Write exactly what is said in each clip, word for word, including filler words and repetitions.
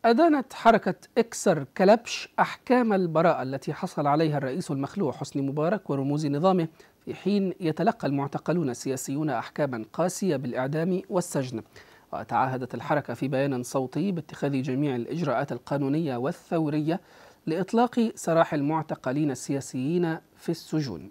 أدانت حركة اكسر كلبش أحكام البراءة التي حصل عليها الرئيس المخلوع حسني مبارك ورموز نظامه، في حين يتلقى المعتقلون السياسيون أحكاما قاسية بالإعدام والسجن. وتعهدت الحركة في بيان صوتي باتخاذ جميع الإجراءات القانونية والثورية لإطلاق سراح المعتقلين السياسيين في السجون.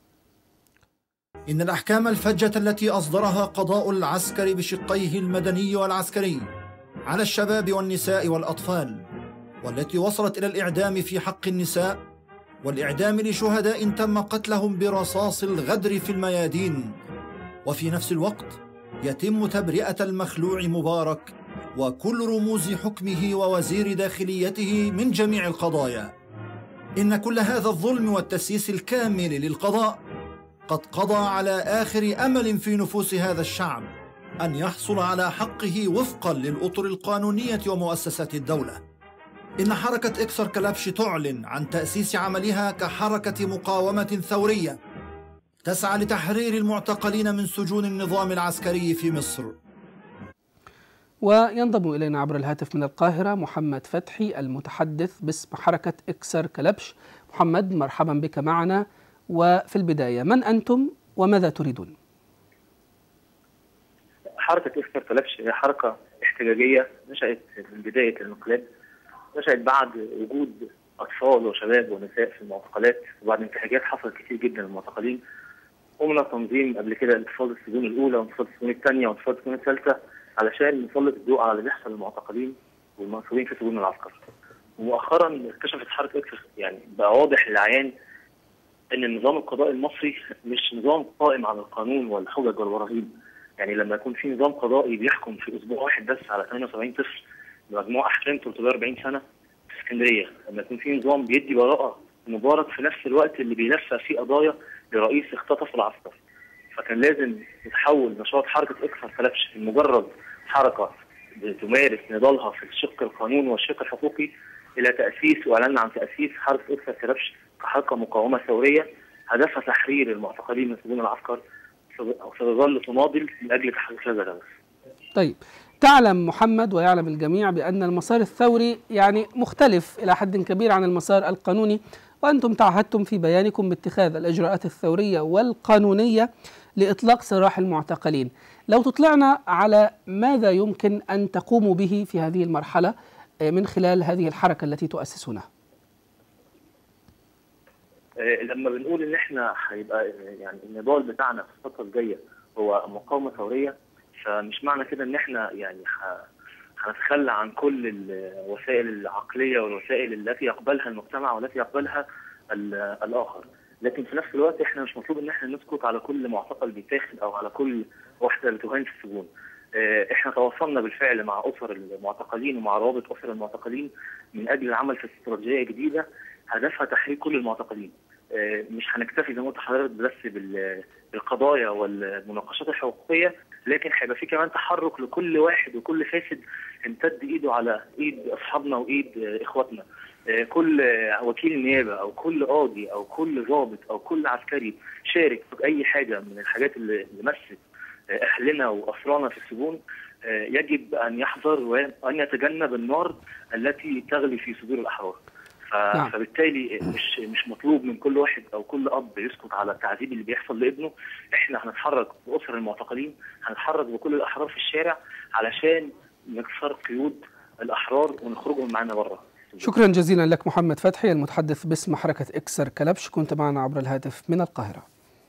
إن الأحكام الفجة التي أصدرها قضاء العسكر بشقيه المدني والعسكري على الشباب والنساء والأطفال، والتي وصلت إلى الإعدام في حق النساء والإعدام لشهداء تم قتلهم برصاص الغدر في الميادين، وفي نفس الوقت يتم تبرئة المخلوع مبارك وكل رموز حكمه ووزير داخليته من جميع القضايا. إن كل هذا الظلم والتسييس الكامل للقضاء قد قضى على آخر أمل في نفوس هذا الشعب أن يحصل على حقه وفقا للأطر القانونية ومؤسسات الدولة. إن حركة اكسر كلبش تعلن عن تأسيس عملها كحركة مقاومة ثورية تسعى لتحرير المعتقلين من سجون النظام العسكري في مصر. وينضم إلينا عبر الهاتف من القاهرة محمد فتحي المتحدث باسم حركة اكسر كلبش. محمد، مرحبا بك معنا. وفي البداية، من أنتم وماذا تريدون؟ حركة اكسر كلبش هي حركة احتجاجية نشأت من بداية الانقلاب، نشأت بعد وجود أطفال وشباب ونساء في المعتقلات، وبعد انتهاكات حصلت كتير جدا للمعتقلين. قمنا تنظيم قبل كده انتفاضة السجون الأولى وانتفاضة السجون الثانية وانتفاضة السجون الثالثة علشان نسلط الضوء على اللي بيحصل للمعتقلين والمنصورين في سجون العسكر. ومؤخرا اكتشفت حركة اكسر، يعني بقى واضح للعيان ان النظام القضائي المصري مش نظام قائم على القانون والحجج والبراهين. يعني لما يكون في نظام قضائي بيحكم في اسبوع واحد بس على ثمانية وسبعين طفل بمجموع احكام ثلاثمائة وأربعين سنه في اسكندريه، لما يكون في نظام بيدي براءه مبارك في نفس الوقت اللي بيلفق فيه قضايا لرئيس اختطف العسكر، فكان لازم يتحول نشاط حركه اكسر كلبش من مجرد حركه بتمارس نضالها في الشق القانوني والشق الحقوقي الى تاسيس واعلان عن تاسيس حركه اكسر كلبش كحركه مقاومه ثوريه هدفها تحرير المعتقلين من سجون العسكر، وستظل تناضل من اجل تحقيق هذا الهدف. طيب، تعلم محمد ويعلم الجميع بأن المسار الثوري يعني مختلف إلى حد كبير عن المسار القانوني، وأنتم تعهدتم في بيانكم باتخاذ الإجراءات الثورية والقانونية لإطلاق سراح المعتقلين. لو تطلعنا على ماذا يمكن أن تقوموا به في هذه المرحلة من خلال هذه الحركة التي تؤسسونها. لما بنقول ان احنا هيبقى يعني النضال بتاعنا في الفتره الجايه هو مقاومه ثوريه، فمش معنى كده ان احنا يعني هنتخلى عن كل الوسائل العقليه والوسائل التي يقبلها المجتمع والتي يقبلها الاخر، لكن في نفس الوقت احنا مش مطلوب ان احنا نسكت على كل معتقل بيتاخد او على كل واحده بتهان في السجون. احنا تواصلنا بالفعل مع اسر المعتقلين ومع روابط اسر المعتقلين من اجل العمل في استراتيجيه جديده هدفها تحرير كل المعتقلين. مش هنكتفي زي ما قلت لحضرتك بس بالقضايا والمناقشات الحقوقيه، لكن هيبقى في كمان تحرك لكل واحد وكل فاسد امتد ايده على ايد اصحابنا وايد اخواتنا. كل وكيل نيابه او كل قاضي او كل ضابط او كل عسكري شارك في اي حاجه من الحاجات اللي مست اهلنا واسرانا في السجون يجب ان يحذر وان يتجنب النار التي تغلي في صدور الاحرار. نعم. فبالتالي مش مش مطلوب من كل واحد او كل اب يسكت على التعذيب اللي بيحصل لابنه. احنا هنتحرك باسر المعتقلين، هنتحرك بكل الاحرار في الشارع علشان نكسر قيود الاحرار ونخرجهم معانا بره. شكرا جزيلا لك محمد فتحي المتحدث باسم حركة اكسر كلبش، كنت معنا عبر الهاتف من القاهرة.